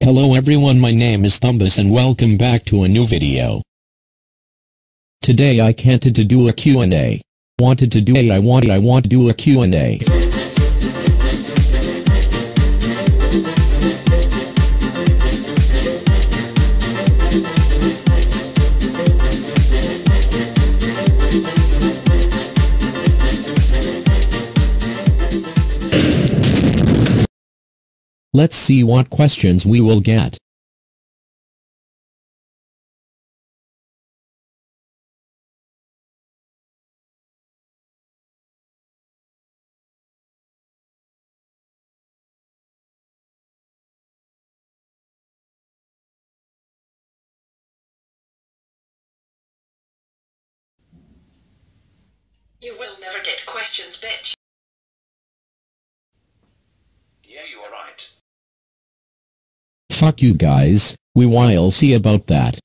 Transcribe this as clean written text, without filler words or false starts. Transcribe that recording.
Hello everyone, my name is Thumbus and welcome back to a new video. Today I can't to do a Q&A. I want to do a Q&A. Let's see what questions we will get. You will never get questions, bitch. Yeah, you are right. Fuck you guys, we will see about that.